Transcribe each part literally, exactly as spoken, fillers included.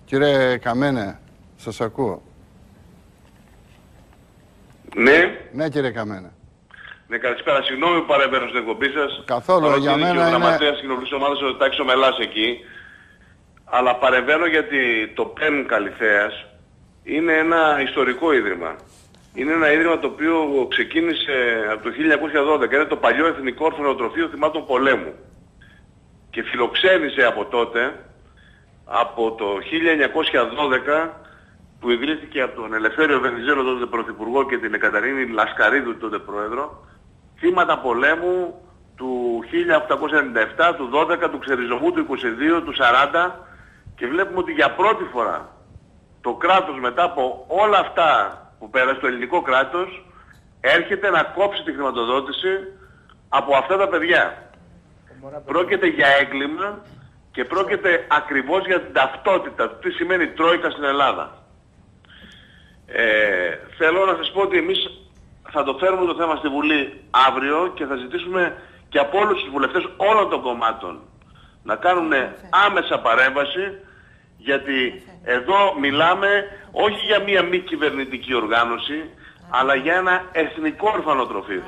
Κύριε Καμένε, σας ακούω. Ναι. Ναι, κύριε Καμένε. Ναι, καλησπέρα. Συγγνώμη που παρέμβαίνω στην εκπομπή σας. Καθόλου, για μένα είναι... ο γραμματέας κοινοβουλής ομάδας ο Τάξης ο Μελάς εκεί. Αλλά παρεμβαίνω γιατί το ΠΕΝ Καλυθέας είναι ένα ιστορικό ίδρυμα. Είναι ένα ίδρυμα το οποίο ξεκίνησε από το χίλια εννιακόσια δώδεκα. Είναι το παλιό Εθνικό Ορφανοτροφείο Θυμάτων Πολέμου. Και φιλοξένησε από τότε, από το χίλια εννιακόσια δώδεκα, που ιδρύθηκε από τον Ελευθέριο Βενιζέλο τότε Πρωθυπουργό και την Εκατερίνη Λασκαρίδου τότε Πρόεδρο, θύματα πολέμου του χίλια οκτακόσια ενενήντα επτά, του δώδεκα, του ξεριζωμού, του είκοσι δύο, του σαράντα, και βλέπουμε ότι για πρώτη φορά το κράτος μετά από όλα αυτά που πέρασε το ελληνικό κράτος έρχεται να κόψει τη χρηματοδότηση από αυτά τα παιδιά. Πρόκειται για έγκλημα και πρόκειται ακριβώς για την ταυτότητα του τι σημαίνει Τρόικα στην Ελλάδα. Ε, θέλω να σας πω ότι εμείς θα το φέρουμε το θέμα στη Βουλή αύριο και θα ζητήσουμε και από όλους τους βουλευτές όλων των κομμάτων να κάνουν άμεσα παρέμβαση, γιατί εδώ μιλάμε όχι για μία μη κυβερνητική οργάνωση, αλλά για ένα εθνικό ορφανοτροφείο.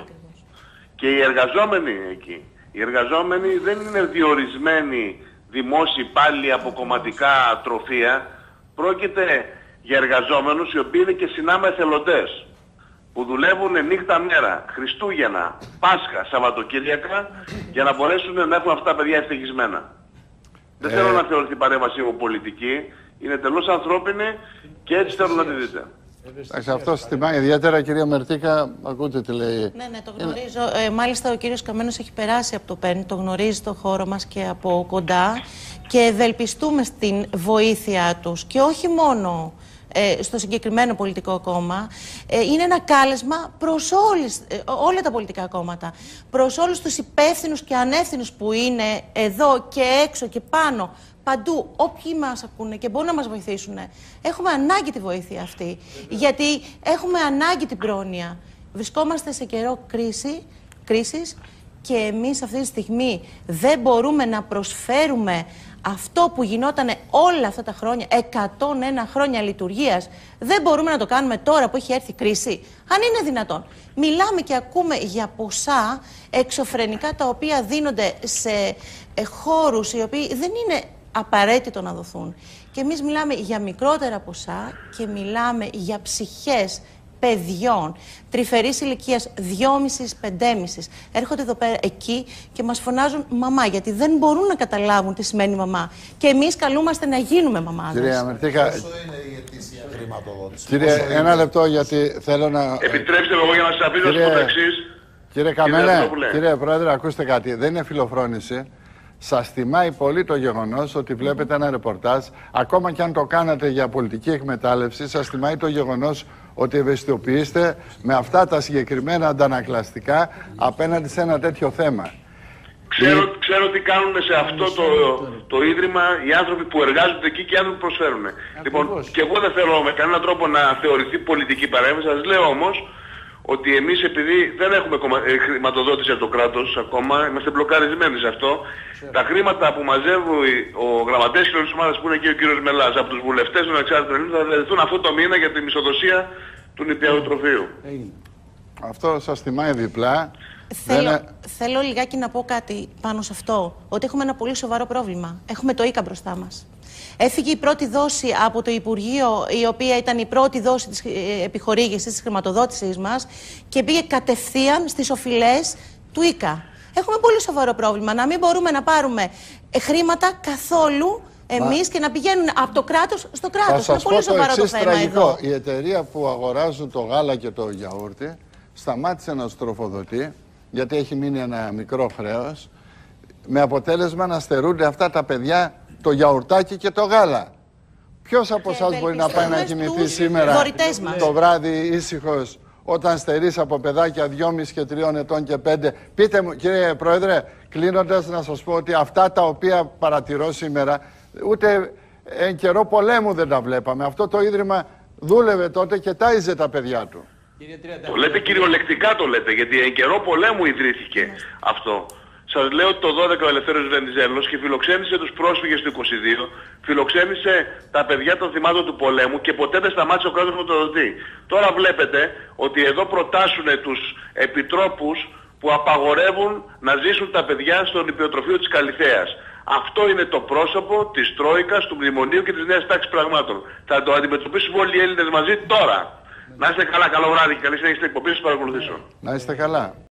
Και οι εργαζόμενοι εκεί, οι εργαζόμενοι δεν είναι διορισμένοι δημόσιοι υπάλληλοι από κομματικά τροφεία, πρόκειται για εργαζόμενους οι οποίοι είναι και συνάμα εθελοντές, που δουλεύουν νύχτα μέρα, Χριστούγεννα, Πάσχα, Σαββατοκύριακα, για να μπορέσουν να έχουν αυτά τα παιδιά ευτυχισμένα. Δεν ε... θέλω να θεωρηθεί παρέμβαση μου πολιτική, είναι τελώς ανθρώπινη και έτσι θέλω να τη δείτε. Εντάξει, αυτό συστημά ιδιαίτερα, κυρία Μερτίκα, ακούτε τι λέει. Ναι, ναι, το γνωρίζω. Ε, μάλιστα ο κύριος Καμένος έχει περάσει από το ΠΕΝ, το γνωρίζει το χώρο μας και από κοντά και ευελπιστούμε στην βοήθεια τους και όχι μόνο ε, στο συγκεκριμένο πολιτικό κόμμα. Ε, είναι ένα κάλεσμα προς όλες, ε, όλα τα πολιτικά κόμματα, προς όλους τους υπεύθυνους και ανεύθυνους που είναι εδώ και έξω και πάνω, παντού, όποιοι μας ακούνε και μπορούν να μας βοηθήσουν. Έχουμε ανάγκη τη βοήθεια αυτή, γιατί έχουμε ανάγκη την πρόνοια. Βρισκόμαστε σε καιρό κρίση, κρίσης και εμείς αυτή τη στιγμή δεν μπορούμε να προσφέρουμε αυτό που γινόταν όλα αυτά τα χρόνια, εκατόν ένα χρόνια λειτουργίας, δεν μπορούμε να το κάνουμε τώρα που έχει έρθει η κρίση. Αν είναι δυνατόν. Μιλάμε και ακούμε για ποσά εξωφρενικά τα οποία δίνονται σε ε, χώρους οι οποίοι δεν είναι απαραίτητο να δοθούν. Και εμείς μιλάμε για μικρότερα ποσά και μιλάμε για ψυχές παιδιών τρυφερής ηλικίας δυόμισι με πεντέμισι. Έρχονται εδώ πέρα εκεί και μας φωνάζουν μαμά, γιατί δεν μπορούν να καταλάβουν τι σημαίνει μαμά. Και εμείς καλούμαστε να γίνουμε μαμάδες. Κυρία Μερτίκα, πόσο είναι η ετήσια χρηματοδότηση? Κύριε, ένα λεπτό, γιατί θέλω να... Επιτρέψτε μου εγώ για να σας απειλήσω κύριε... το εξής. Κύριε Καμένε, κύριε Πρόεδρε, ακούστε κάτι. Δεν είναι φιλοφρόνηση. Σας τιμάει πολύ το γεγονός ότι βλέπετε ένα ρεπορτάζ, ακόμα και αν το κάνατε για πολιτική εκμετάλλευση, σας τιμάει το γεγονός ότι ευαισθητοποιείστε με αυτά τα συγκεκριμένα αντανακλαστικά απέναντι σε ένα τέτοιο θέμα. Ξέρω, Η... ξέρω τι κάνουν σε αυτό το, το ίδρυμα οι άνθρωποι που εργάζονται εκεί και οι άνθρωποι που προσφέρουν. Λοιπόν, και εγώ δεν θέλω με κανέναν τρόπο να θεωρηθεί πολιτική παρέμβαση, σας λέω όμως ότι εμείς επειδή δεν έχουμε χρηματοδότηση από το κράτος ακόμα, είμαστε μπλοκαρισμένοι σε αυτό, yeah. τα χρήματα που μαζεύει ο γραμματέας κοινωνικής ομάδας που είναι και ο κύριος Μελάς από τους βουλευτές των εξάρτητων Ελλήνων θα δεθούν αυτό το μήνα για τη μισοδοσία του νηπιαγωγοτροφείου. Yeah. Αυτό σας τιμάει διπλά. Θέλω, δεν... θέλω λιγάκι να πω κάτι πάνω σε αυτό, ότι έχουμε ένα πολύ σοβαρό πρόβλημα. Έχουμε το ΙΚΑ μπροστά μας. Έφυγε η πρώτη δόση από το Υπουργείο, η οποία ήταν η πρώτη δόση της επιχορήγησης, της χρηματοδότησης μας και πήγε κατευθείαν στις οφειλές του ΙΚΑ. Έχουμε πολύ σοβαρό πρόβλημα, να μην μπορούμε να πάρουμε χρήματα καθόλου εμείς και να πηγαίνουν από το κράτος στο κράτος. Είναι πολύ σοβαρό το, το θέμα τραγικό. Εδώ. Η εταιρεία που αγοράζουν το γάλα και το γιαούρτι σταμάτησε να στροφοδοτεί, γιατί έχει μείνει ένα μικρό χρέος, με αποτέλεσμα να στερούνται αυτά τα παιδιά το γιαουρτάκι και το γάλα. Ποιος από εσάς μπορεί να πάει να κοιμηθεί σήμερα το βράδυ ήσυχος όταν στερείς από παιδάκια δυόμισι και τριών ετών και πέντε? Πείτε μου, κύριε Πρόεδρε, κλείνοντας, να σας πω ότι αυτά τα οποία παρατηρώ σήμερα ούτε εν καιρό πολέμου δεν τα βλέπαμε. Αυτό το ίδρυμα δούλευε τότε και τάιζε τα παιδιά του. Το λέτε κυριολεκτικά, το λέτε, γιατί εν καιρό πολέμου ιδρύθηκε αυτό. Σας λέω ότι το δώδεκα ο Ελευθέριος Βενιζέλος και φιλοξένησε τους πρόσφυγες του είκοσι δύο, φιλοξένησε τα παιδιά των θυμάτων του πολέμου και ποτέ δεν σταμάτησε ο κράτος χρηματοδοτή. Τώρα βλέπετε ότι εδώ προτάσουν τους επιτρόπους που απαγορεύουν να ζήσουν τα παιδιά στον υπηοτροφείο της Καλιθέας. Αυτό είναι το πρόσωπο της Τρόικας, του Μνημονίου και της Νέας Τάξης Πραγμάτων. Θα το αντιμετωπίσουμε όλοι οι Έλληνες μαζί τώρα. Να είστε καλά, καλό βράδυ και καλή συνέχεια στην εκπομπή σας, παρακολουθήσω. Να είστε καλά.